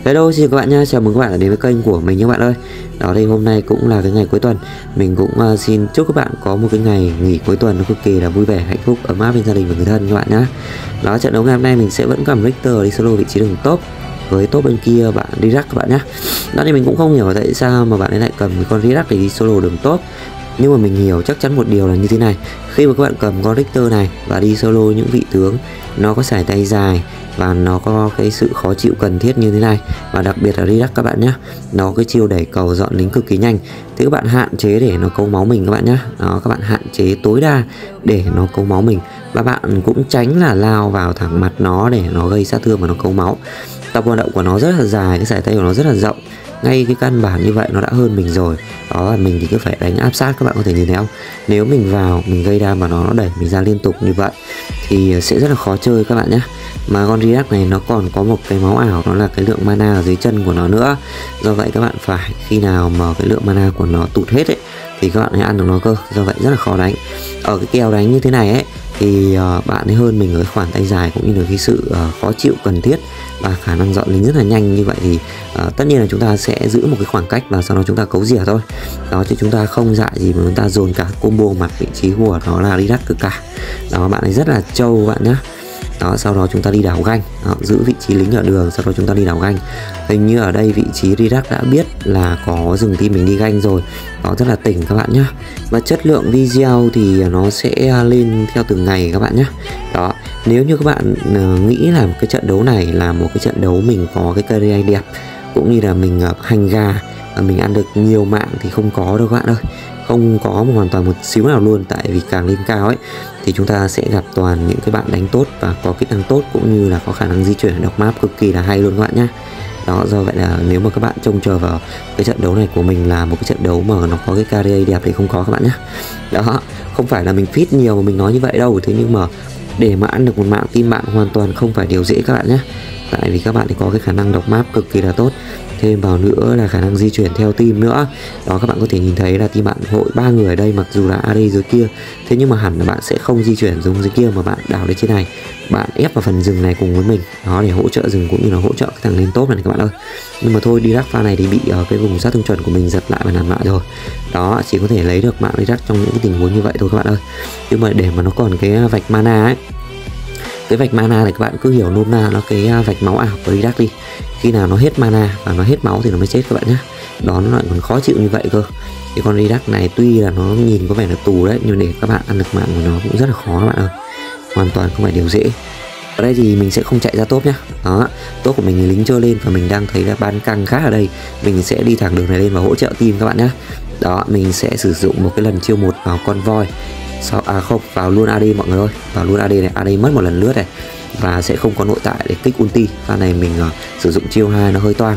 Hello, xin chào các bạn nha, chào mừng các bạn đã đến với kênh của mình nha các bạn ơi. Đó thì hôm nay cũng là cái ngày cuối tuần. Mình cũng xin chúc các bạn có một cái ngày nghỉ cuối tuần nó cực kỳ là vui vẻ, hạnh phúc, ấm áp bên gia đình và người thân các bạn nhé. Đó, trận đấu ngày hôm nay mình sẽ vẫn cầm Richter đi solo vị trí đường top với top bên kia bạn Dirac các bạn nhé. Đó thì mình cũng không hiểu tại sao mà bạn ấy lại cầm cái con Dirac để đi solo đường top. Nhưng mà mình hiểu chắc chắn một điều là như thế này. Khi mà các bạn cầm con Richter này và đi solo những vị tướng nó có sải tay dài và nó có cái sự khó chịu cần thiết như thế này, và đặc biệt là Dirac các bạn nhé, nó có cái chiêu đẩy cầu dọn lính cực kỳ nhanh, thì các bạn hạn chế để nó cấu máu mình các bạn nhé. Đó, các bạn hạn chế tối đa để nó cấu máu mình, và bạn cũng tránh là lao vào thẳng mặt nó để nó gây sát thương và nó cấu máu. Tập hoạt động của nó rất là dài, cái sải tay của nó rất là rộng, ngay cái căn bản như vậy nó đã hơn mình rồi. Đó là mình thì cứ phải đánh áp sát, các bạn có thể nhìn thấy không? Nếu mình vào mình gây đam vào nó đẩy mình ra liên tục như vậy thì sẽ rất là khó chơi các bạn nhé. Mà con Dirac này nó còn có một cái máu ảo, đó là cái lượng mana ở dưới chân của nó nữa. Do vậy các bạn phải khi nào mà cái lượng mana của nó tụt hết ấy thì các bạn hãy ăn được nó cơ. Do vậy rất là khó đánh. Ở cái kèo đánh như thế này ấy thì bạn ấy hơn mình ở khoản tay dài, cũng như là cái sự khó chịu cần thiết và khả năng dọn lính rất là nhanh như vậy, thì tất nhiên là chúng ta sẽ giữ một cái khoảng cách và sau đó chúng ta cấu rỉa thôi. Đó, chứ chúng ta không dại gì mà chúng ta dồn cả combo mặt vị trí của nó là Dirac cực cả. Đó, bạn ấy rất là trâu bạn nhé. Đó, sau đó chúng ta đi đảo ganh. Đó, giữ vị trí lính ở đường, sau đó chúng ta đi đảo ganh. Hình như ở đây vị trí Dirac đã biết là có dừng team mình đi ganh rồi. Đó, rất là tỉnh các bạn nhé. Và chất lượng video thì nó sẽ lên theo từng ngày các bạn nhé. Đó, nếu như các bạn nghĩ là cái trận đấu này là một cái trận đấu mình có cái carry đẹp, cũng như là mình hành gà và mình ăn được nhiều mạng, thì không có đâu các bạn ơi. Không có hoàn toàn một xíu nào luôn. Tại vì càng lên cao ấy thì chúng ta sẽ gặp toàn những cái bạn đánh tốt và có kỹ năng tốt, cũng như là có khả năng di chuyển đọc map cực kỳ là hay luôn các bạn nhé. Đó, do vậy là nếu mà các bạn trông chờ vào cái trận đấu này của mình là một cái trận đấu mà nó có cái carry đẹp thì không có các bạn nhé. Đó, không phải là mình feed nhiều mà mình nói như vậy đâu. Thế nhưng mà để mà ăn được một mạng team bạn hoàn toàn không phải điều dễ các bạn nhé. Tại vì các bạn thì có cái khả năng đọc map cực kỳ là tốt, thêm vào nữa là khả năng di chuyển theo team nữa. Đó, các bạn có thể nhìn thấy là team bạn hội 3 người ở đây, mặc dù là AD dưới kia, thế nhưng mà hẳn là bạn sẽ không di chuyển giống dưới kia mà bạn đảo lên trên này, bạn ép vào phần rừng này cùng với mình. Đó, để hỗ trợ rừng cũng như là hỗ trợ cái thằng lên top này các bạn ơi. Nhưng mà thôi, Dirac pha này thì bị ở cái vùng sát thương chuẩn của mình giật lại và làm lại rồi. Đó, chỉ có thể lấy được mạng Dirac trong những cái tình huống như vậy thôi các bạn ơi. Nhưng mà để mà nó còn cái vạch mana ấy, cái vạch mana này các bạn cứ hiểu nôm na nó cái vạch máu ảo của Dirac đi. Khi nào nó hết mana và nó hết máu thì nó mới chết các bạn nhé. Đó, nó lại còn khó chịu như vậy cơ. Cái con Dirac này tuy là nó nhìn có vẻ là tù đấy, nhưng để các bạn ăn được mạng của nó cũng rất là khó các bạn ơi. Hoàn toàn không phải điều dễ. Ở đây thì mình sẽ không chạy ra top nhá. Đó, top của mình thì lính chơi lên và mình đang thấy là ban căng khá ở đây. Mình sẽ đi thẳng đường này lên và hỗ trợ team các bạn nhé. Đó, mình sẽ sử dụng một cái lần chiêu 1 vào con voi. Không, vào luôn AD mọi người ơi. Vào luôn AD này, AD mất một lần lướt này và sẽ không có nội tại để kích ulti. Pha này mình sử dụng chiêu 2 nó hơi toang.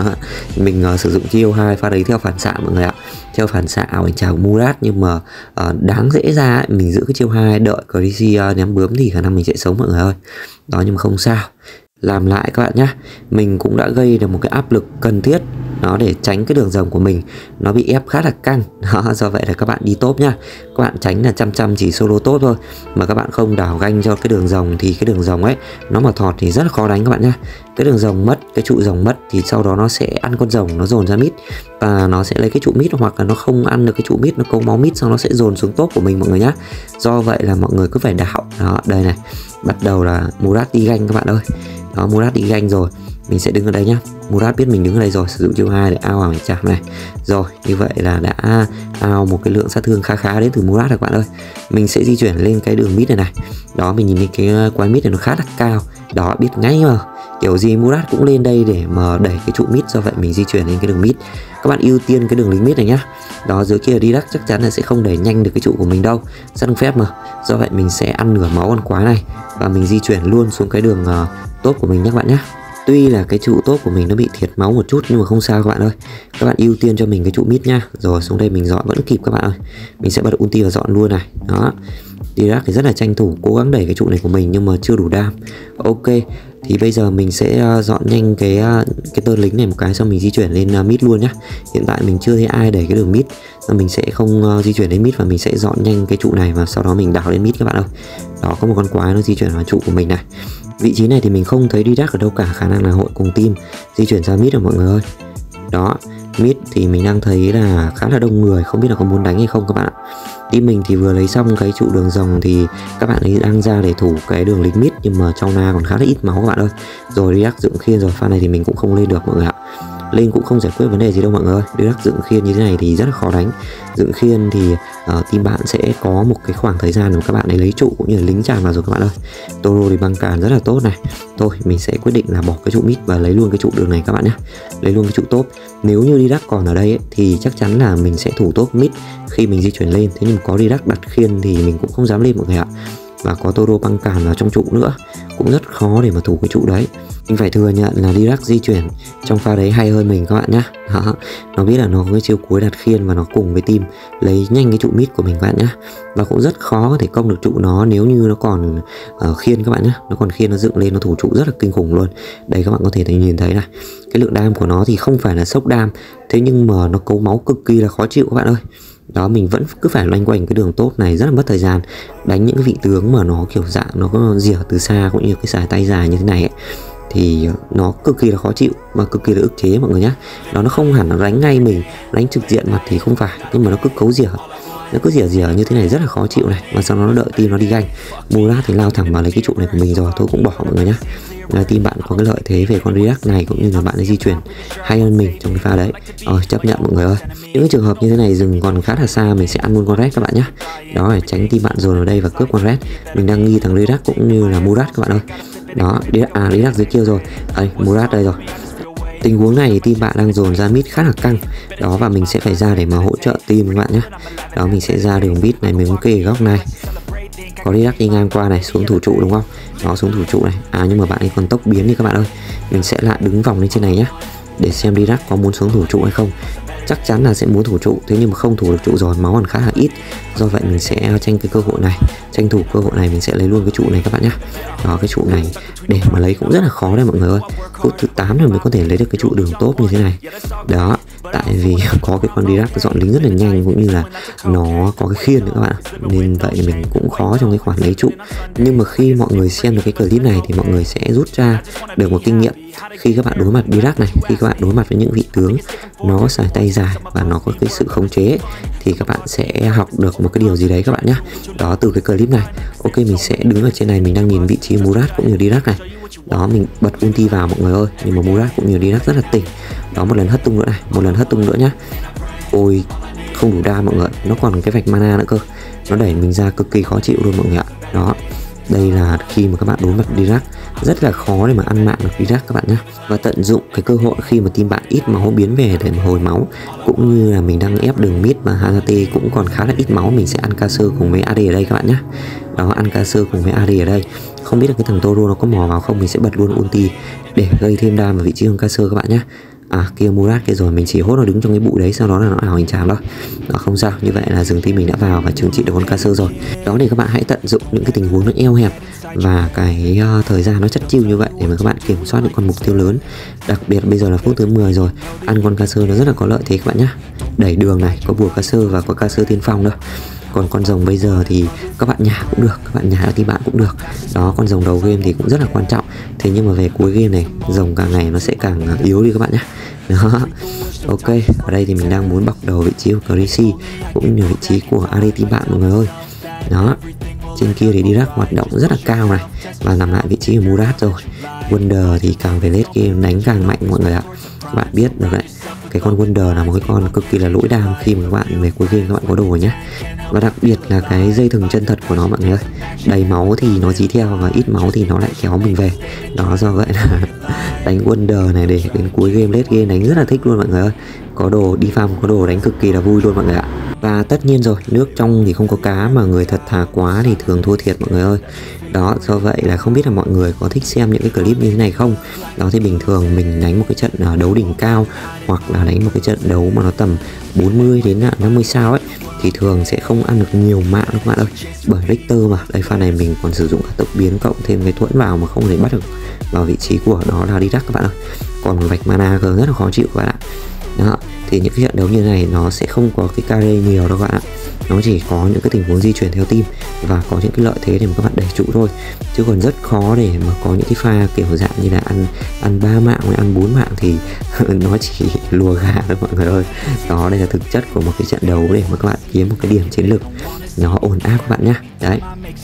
Mình sử dụng chiêu 2 pha đấy theo phản xạ mọi người ạ. Theo phản xạ ảo anh chào Murat, nhưng mà đáng dễ ra ấy, mình giữ cái chiêu 2 đợi Crazy ném bướm thì khả năng mình sẽ sống mọi người ơi. Đó, nhưng mà không sao. Làm lại các bạn nhé. Mình cũng đã gây được một cái áp lực cần thiết nó để tránh cái đường rồng của mình nó bị ép khá là căng. Đó, do vậy là các bạn đi top nhá. Các bạn tránh là chăm chỉ solo top thôi, mà các bạn không đảo ganh cho cái đường rồng thì cái đường rồng ấy nó mà thọt thì rất là khó đánh các bạn nhá. Cái đường rồng mất, cái trụ rồng mất thì sau đó nó sẽ ăn con rồng, nó dồn ra mid và nó sẽ lấy cái trụ mid, hoặc là nó không ăn được cái trụ mid, nó câu máu mid xong nó sẽ dồn xuống top của mình mọi người nhá. Do vậy là mọi người cứ phải đảo. Đó, đây này, bắt đầu là Murat đi ganh các bạn ơi. Đó, Murat đi ganh rồi, mình sẽ đứng ở đây nhá. Murat biết mình đứng ở đây rồi, sử dụng chiêu 2 để ao ảo chạm này. Rồi, như vậy là đã ao một cái lượng sát thương khá đến từ Murat rồi các bạn ơi. Mình sẽ di chuyển lên cái đường mid này này. Đó, mình nhìn thấy cái quái mid này nó khá là cao. Đó, biết ngay mà kiểu gì Murat cũng lên đây để mà đẩy cái trụ mid, do vậy mình di chuyển lên cái đường mid. Các bạn ưu tiên cái đường lính mid này nhá. Đó, dưới kia Dirac chắc chắn là sẽ không đẩy nhanh được cái trụ của mình đâu, sát thương phép mà. Do vậy mình sẽ ăn nửa máu con quái này và mình di chuyển luôn xuống cái đường top của mình nhé các bạn nhé. Tuy là cái trụ top của mình nó bị thiệt máu một chút nhưng mà không sao các bạn ơi. Các bạn ưu tiên cho mình cái trụ mid nha. Rồi xuống đây mình dọn vẫn kịp các bạn ơi. Mình sẽ bật ulti và dọn luôn này. Đó, Dirac thì rất là tranh thủ cố gắng đẩy cái trụ này của mình nhưng mà chưa đủ đam. Ok, thì bây giờ mình sẽ dọn nhanh cái tơn lính này một cái, xong mình di chuyển lên mid luôn nhá. Hiện tại mình chưa thấy ai đẩy cái đường mid, nên mình sẽ không di chuyển lên mid và mình sẽ dọn nhanh cái trụ này và sau đó mình đảo lên mid các bạn ơi. Đó, có một con quái nó di chuyển vào trụ của mình này. Vị trí này thì mình không thấy Didac ở đâu cả, khả năng là hội cùng team di chuyển ra mid rồi mọi người ơi. Đó, mid thì mình đang thấy là khá là đông người, không biết là có muốn đánh hay không các bạn ạ. Team mình thì vừa lấy xong cái trụ đường rồng thì các bạn ấy đang ra để thủ cái đường lính mid, nhưng mà trong na còn khá là ít máu các bạn ơi. Rồi Didac dựng khiên rồi, pha này thì mình cũng không lên được mọi người ạ. Lên cũng không giải quyết vấn đề gì đâu mọi người ơi. Didac dựng khiên như thế này thì rất là khó đánh. Dựng khiên thì team bạn sẽ có một cái khoảng thời gian để các bạn ấy lấy trụ cũng như là lính tràn vào rồi các bạn ơi. Toro thì băng càn rất là tốt này. Thôi mình sẽ quyết định là bỏ cái trụ mid và lấy luôn cái trụ đường này các bạn nhé. Lấy luôn cái trụ top. Nếu như Didac còn ở đây ấy, thì chắc chắn là mình sẽ thủ top mid khi mình di chuyển lên. Thế nhưng có Didac đặt khiên thì mình cũng không dám lên mọi người ạ. Và có Toro băng càn vào trong trụ nữa, cũng rất khó để mà thủ cái trụ đấy. Mình phải thừa nhận là Didac di chuyển trong pha đấy hay hơn mình các bạn nhé. Nó biết là nó có cái chiêu cuối đặt khiên và nó cùng với team lấy nhanh cái trụ mid của mình các bạn nhé. Và cũng rất khó có thể công được trụ nó nếu như nó còn khiên các bạn nhé. Nó còn khiên, nó dựng lên nó thủ trụ rất là kinh khủng luôn. Đây các bạn có thể nhìn thấy này. Cái lượng đam của nó thì không phải là sốc đam, thế nhưng mà nó cấu máu cực kỳ là khó chịu các bạn ơi. Đó, mình vẫn cứ phải loanh quanh cái đường top này rất là mất thời gian. Đánh những cái vị tướng mà nó kiểu dạng nó có rỉa từ xa cũng như cái xài tay dài như thế này ấy, thì nó cực kỳ là khó chịu và cực kỳ là ức chế mọi người nhé. Đó, nó không hẳn là đánh ngay mình, đánh trực diện mặt thì không phải, nhưng mà nó cứ cấu rỉa, nó cứ rỉa như thế này rất là khó chịu này. Và sau đó nó đợi team nó đi ganh. Murat thì lao thẳng vào lấy cái trụ này của mình rồi, tôi cũng bỏ mọi người nhé. Team bạn có cái lợi thế về con Didac này cũng như là bạn ấy di chuyển hay hơn mình trong cái pha đấy. Chấp nhận mọi người ơi. Những cái trường hợp như thế này rừng còn khá là xa, mình sẽ ăn luôn con red các bạn nhé. Đó, để tránh team bạn dồn vào đây và cướp con red. Mình đang nghi thằng Didac cũng như là Murat các bạn ơi. Đó, Didac dưới kia rồi. Đây, Murat đây rồi. Tình huống này team bạn đang dồn ra mid khá là căng. Đó, và mình sẽ phải ra để mà hỗ trợ team các bạn nhé. Đó, mình sẽ ra đường mid này, mình muốn kê góc này. Có Didac đi ngang qua này, xuống thủ trụ đúng không? Đó, xuống thủ trụ này. Nhưng mà bạn ấy còn tốc biến đi các bạn ơi. Mình sẽ lại đứng vòng lên trên này nhé, để xem Didac có muốn xuống thủ trụ hay không. Chắc chắn là sẽ muốn thủ trụ, thế nhưng mà không thủ được trụ rồi, máu còn khá là ít. Do vậy mình sẽ tranh cái cơ hội này, tranh thủ cơ hội này mình sẽ lấy luôn cái trụ này các bạn nhé. Đó, cái trụ này để mà lấy cũng rất là khó đấy mọi người ơi. Phút thứ 8 rồi mới có thể lấy được cái trụ đường top như thế này. Đó, tại vì có cái con Didac dọn lính rất là nhanh cũng như là nó có cái khiên nữa các bạn, nên vậy mình cũng khó trong cái khoản lấy trụ. Nhưng mà khi mọi người xem được cái clip này thì mọi người sẽ rút ra được một kinh nghiệm. Khi các bạn đối mặt Didac này, khi các bạn đối mặt với những vị tướng nó xài tay dài và nó có cái sự khống chế, thì các bạn sẽ học được một cái điều gì đấy các bạn nhé. Đó, từ cái clip này. Ok, mình sẽ đứng ở trên này, mình đang nhìn vị trí Murat cũng như Didac này. Đó, mình bật ulti vào mọi người ơi, nhưng mà Murat cũng như Didac rất là tỉnh. Đó, một lần hất tung nữa này, một lần hất tung nữa nhá. Ôi, không đủ đam mọi người, nó còn cái vạch mana nữa cơ, nó đẩy mình ra cực kỳ khó chịu luôn mọi người ạ. Đó, đây là khi mà các bạn đối mặt Didac rất là khó để mà ăn mạng được Didac các bạn nhé. Và tận dụng cái cơ hội khi mà team bạn ít máu biến về để mà hồi máu, cũng như là mình đang ép đường mid và Hazate cũng còn khá là ít máu, mình sẽ ăn Caster cùng với AD ở đây các bạn nhé. Đó, ăn Caster cùng với AD ở đây. Không biết là cái thằng Toro nó có mò vào không, mình sẽ bật luôn ulti để gây thêm đam vào vị trí con Caster các bạn nhé. Kia Murat kia rồi, mình chỉ hốt nó đứng trong cái bụi đấy, sau đó là nó ảo hình tràm thôi. Đó, không sao, như vậy là rừng team mình đã vào và trừng trị được con Caster rồi. Đó, để các bạn hãy tận dụng những cái tình huống nó eo hẹp và cái thời gian nó chất chiêu như vậy để mà các bạn kiểm soát những con mục tiêu lớn. Đặc biệt bây giờ là phút thứ 10 rồi, ăn con Caster nó rất là có lợi thế các bạn nhé. Đẩy đường này, có bùa Caster và có Caster tiên phong nữa. Còn con rồng bây giờ thì các bạn nhả cũng được, các bạn nhả thì bạn cũng được. Đó, con rồng đầu game thì cũng rất là quan trọng. Thế nhưng mà về cuối game này, rồng càng ngày nó sẽ càng yếu đi các bạn nhé. Đó, ok, ở đây thì mình đang muốn bọc đầu vị trí của Crazy cũng như vị trí của AD team bạn mọi người ơi. Đó, trên kia thì Didac hoạt động rất là cao này và nằm lại vị trí của Murat rồi. Wonder thì càng về late game đánh càng mạnh mọi người ạ. Các bạn biết được đấy, cái con Wonder là một cái con cực kỳ là lỗi đam khi mà các bạn về cuối game các bạn có đồ nhé. Và đặc biệt là cái dây thừng chân thật của nó mọi người ơi, đầy máu thì nó dí theo và ít máu thì nó lại kéo mình về. Đó, do vậy là đánh Wonder này để đến cuối game late game đánh rất là thích luôn mọi người ơi. Có đồ đi farm, có đồ đánh cực kỳ là vui luôn mọi người ạ. Và tất nhiên rồi, nước trong thì không có cá mà người thật thà quá thì thường thua thiệt mọi người ơi. Đó, do vậy là không biết là mọi người có thích xem những cái clip như thế này không. Đó, thì bình thường mình đánh một cái trận đấu đỉnh cao hoặc là đánh một cái trận đấu mà nó tầm 40 đến 50 sao ấy, thì thường sẽ không ăn được nhiều mạng đâu các bạn ơi. Bởi Richter mà, đây pha này mình còn sử dụng cả tốc biến cộng thêm cái thuẫn vào mà không thể bắt được vào vị trí của đó là Didac các bạn ơi. Còn vạch mana rất là khó chịu các bạn ạ. Đó, thì những cái trận đấu như này nó sẽ không có cái carry nhiều đâu các bạn ạ. nó chỉ có những cái tình huống di chuyển theo team và có những cái lợi thế để mà các bạn đẩy trụ thôi, chứ còn rất khó để mà có những cái pha kiểu dạng như là ăn 3 mạng hay ăn 4 mạng thì nó chỉ lùa gà thôi mọi người ơi. Đó, đây là thực chất của một cái trận đấu để mà các bạn kiếm một cái điểm chiến lược nó ổn áp các bạn nhé. Đấy,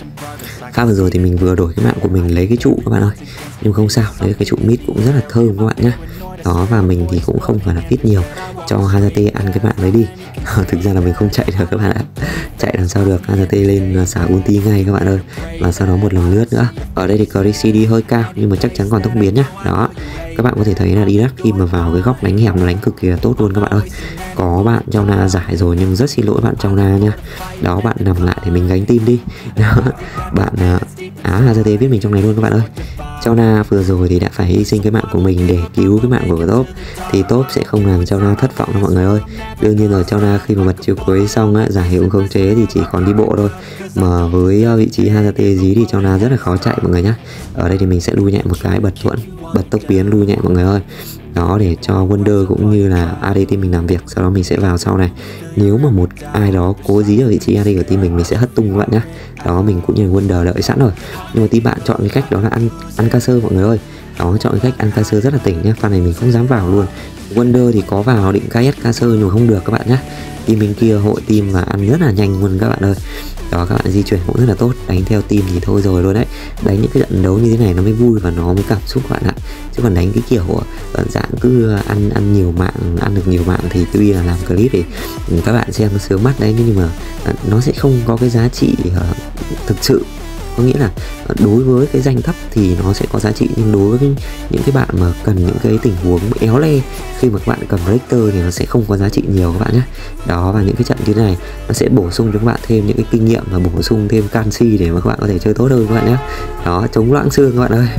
pha vừa rồi thì mình vừa đổi cái mạng của mình lấy cái trụ các bạn ơi, nhưng không sao, đấy cái trụ mid cũng rất là thơm các bạn nhé. Đó, và mình thì cũng không phải là fit nhiều, cho Hazate ăn cái mạng đấy đi. Thực ra là mình không chạy được các bạn ạ, chạy làm sao được, Hazate lên xả ulti ngay các bạn ơi, và sau đó một lần lướt nữa. Ở đây thì Chrissy đi hơi cao nhưng mà chắc chắn còn tốc biến nhá. Đó, các bạn có thể thấy là đi đắc khi mà vào cái góc đánh hẻm nó đánh cực kỳ là tốt luôn các bạn ơi. Có bạn Chao Na giải rồi nhưng rất xin lỗi bạn Chao Na nha. Đó, bạn nằm lại để mình gánh team đi. Đó, bạn Hazate viết mình trong này luôn các bạn ơi. Chao Na vừa rồi thì đã phải hy sinh cái mạng của mình để cứu cái mạng của top, thì top sẽ không làm Chao Na thất vọng đâu mọi người ơi. Đương nhiên rồi, Chao Na khi mà bật chiều cuối xong á, giải hiệu khống chế thì chỉ còn đi bộ thôi, mà với vị trí Hazate dí thì Chao Na rất là khó chạy mọi người nhá. Ở đây thì mình sẽ lui nhẹ một cái, bật thuẫn, bật tốc biến lui nhẹ mọi người ơi. Đó, để cho Wonder cũng như là AD team mình làm việc, sau đó mình sẽ vào sau này. Nếu mà một ai đó cố dí ở vị trí AD của team mình sẽ hất tung các bạn nhé. Đó, mình cũng như là Wonder đợi sẵn rồi, nhưng mà team bạn chọn cái cách đó là ăn ca sơ mọi người ơi. Đó, chọn cái cách ăn ca sơ rất là tỉnh nhá. Pha này mình không dám vào luôn. Wonder thì có vào định KS ca sơ nhưng mà không được các bạn nhé. Team bên kia hội team và ăn rất là nhanh luôn các bạn ơi. Đó, các bạn di chuyển cũng rất là tốt, đánh theo team thì thôi rồi luôn đấy. Đánh những cái trận đấu như thế này nó mới vui và nó mới cảm xúc các bạn ạ. Chứ còn đánh cái kiểu dạng cứ ăn nhiều mạng, ăn được nhiều mạng thì tuy là làm clip thì các bạn xem nó sướng mắt đấy, nhưng mà nó sẽ không có cái giá trị thực sự. Có nghĩa là đối với cái danh thấp thì nó sẽ có giá trị, nhưng đối với những cái bạn mà cần những cái tình huống éo le khi mà các bạn cầm Richter thì nó sẽ không có giá trị nhiều các bạn nhé. Đó, và những cái trận như thế này nó sẽ bổ sung cho các bạn thêm những cái kinh nghiệm và bổ sung thêm canxi để mà các bạn có thể chơi tốt hơn các bạn nhé. Đó, chống loãng xương các bạn ơi.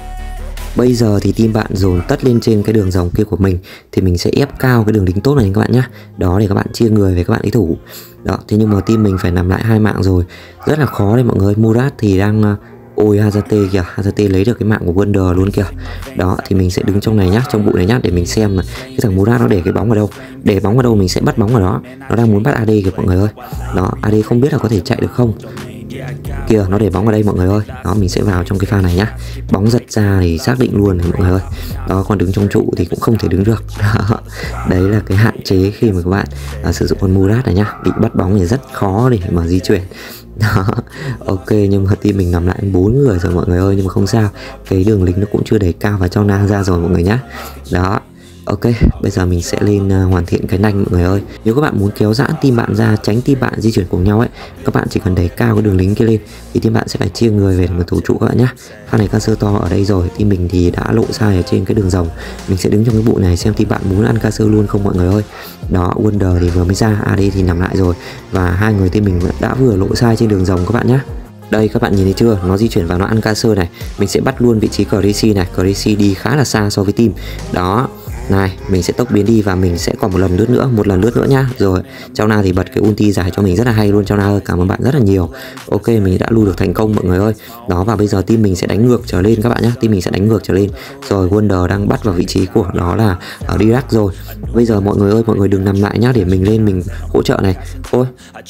Bây giờ thì team bạn dồn tất lên trên cái đường dòng kia của mình, thì mình sẽ ép cao cái đường lính tốt này các bạn nhé. Đó, để các bạn chia người về các bạn ý thủ. Đó, thế nhưng mà team mình phải nằm lại 2 mạng rồi, rất là khó đấy mọi người. Murat thì đang ôi Hazate kìa, Hazate lấy được cái mạng của Wonder luôn kìa. Đó, thì mình sẽ đứng trong này nhá, trong bụi này nhá, để mình xem mà cái thằng Murat nó để cái bóng vào đâu. Để bóng vào đâu mình sẽ bắt bóng vào đó. Nó đang muốn bắt AD kìa mọi người ơi. Đó, AD không biết là có thể chạy được không. Kìa, nó để bóng vào đây mọi người ơi. Đó, mình sẽ vào trong cái pha này nhá. Bóng giật ra thì xác định luôn này mọi người ơi. Đó, còn đứng trong trụ thì cũng không thể đứng được. Đó, đấy là cái hạn chế khi mà các bạn sử dụng con Murat này nhá. Bị bắt bóng thì rất khó để mà di chuyển. Đó, ok, nhưng mà team mình nằm lại 4 người rồi mọi người ơi. Nhưng mà không sao, cái đường lính nó cũng chưa đẩy cao và cho Na ra rồi mọi người nhá. Đó, ok, bây giờ mình sẽ lên hoàn thiện cái nanh mọi người ơi. Nếu các bạn muốn kéo giãn team bạn ra, tránh team bạn di chuyển cùng nhau ấy, các bạn chỉ cần đẩy cao cái đường lính kia lên thì team bạn sẽ phải chia người về để mà thủ trụ các bạn nhé. Pha này Caster to ở đây rồi, team mình thì đã lộ sai ở trên cái đường rồng. Mình sẽ đứng trong cái bụi này xem team bạn muốn ăn Caster luôn không mọi người ơi. Đó, Wonder thì vừa mới ra, AD thì nằm lại rồi, và hai người team mình đã vừa lộ sai trên đường rồng các bạn nhé. Đây các bạn nhìn thấy chưa, nó di chuyển vào nó ăn Caster này. Mình sẽ bắt luôn vị trí Chrissy này, Chrissy đi khá là xa so với team. Đó, này, mình sẽ tốc biến đi và mình sẽ còn một lần lướt nữa nhá. Rồi, Chao Na thì bật cái ulti giải cho mình rất là hay luôn. Chao Na ơi, cảm ơn bạn rất là nhiều. Ok, mình đã lưu được thành công mọi người ơi. Đó, và bây giờ team mình sẽ đánh ngược trở lên các bạn nhé. Team mình sẽ đánh ngược trở lên. Rồi, Wonder đang bắt vào vị trí của đó là ở Dirac rồi. Bây giờ mọi người ơi, mọi người đừng nằm lại nhá, để mình lên mình hỗ trợ này. Ôi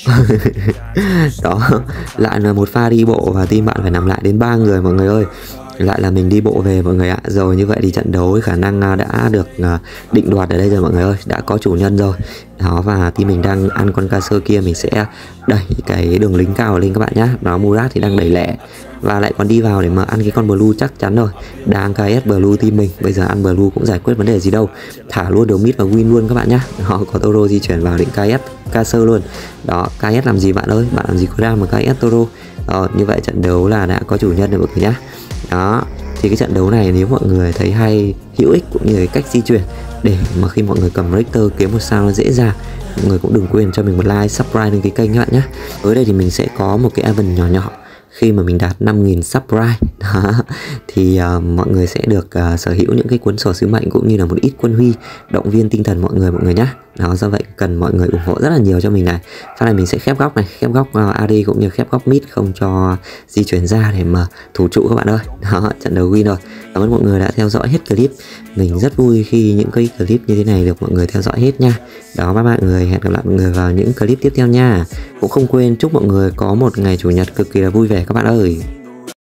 đó, lại là một pha đi bộ và team bạn phải nằm lại đến 3 người mọi người ơi. Lại là mình đi bộ về mọi người ạ. Rồi, như vậy thì trận đấu khả năng đã được định đoạt ở đây rồi mọi người ơi, đã có chủ nhân rồi. Đó, và team mình đang ăn con Caster kia, mình sẽ đẩy cái đường lính cao lên các bạn nhá. Đó, Murat thì đang đẩy lẹ và lại còn đi vào để mà ăn cái con Blue chắc chắn rồi. Đang KS Blue team mình, bây giờ ăn Blue cũng giải quyết vấn đề gì đâu. Thả luôn đầu mid và win luôn các bạn nhá. Họ có Toro di chuyển vào định KS Caster luôn. Đó, KS làm gì bạn ơi, bạn làm gì có ra mà KS Toro. Như vậy trận đấu là đã có chủ nhân rồi mọi người nhá. Đó, thì cái trận đấu này nếu mọi người thấy hay, hữu ích cũng như cái cách di chuyển để mà khi mọi người cầm Richter kiếm một sao nó dễ dàng, mọi người cũng đừng quên cho mình một like, subscribe lên cái kênh các bạn nhé. Tới đây thì mình sẽ có một cái event nhỏ nhỏ khi mà mình đạt 5.000 subscribe. Đó, thì mọi người sẽ được sở hữu những cái cuốn sổ sứ mệnh cũng như là một ít quân huy động viên tinh thần mọi người nhé. Đó, do vậy cần mọi người ủng hộ rất là nhiều cho mình này. Sau này mình sẽ khép góc này, khép góc AD cũng như khép góc mid, không cho di chuyển ra để mà thủ trụ các bạn ơi. Đó, trận đấu win rồi. Cảm ơn mọi người đã theo dõi hết clip. Mình rất vui khi những cái clip như thế này được mọi người theo dõi hết nha. Đó, bye mọi người, hẹn gặp lại mọi người vào những clip tiếp theo nha. Cũng không quên chúc mọi người có một ngày chủ nhật cực kỳ là vui vẻ các bạn ơi.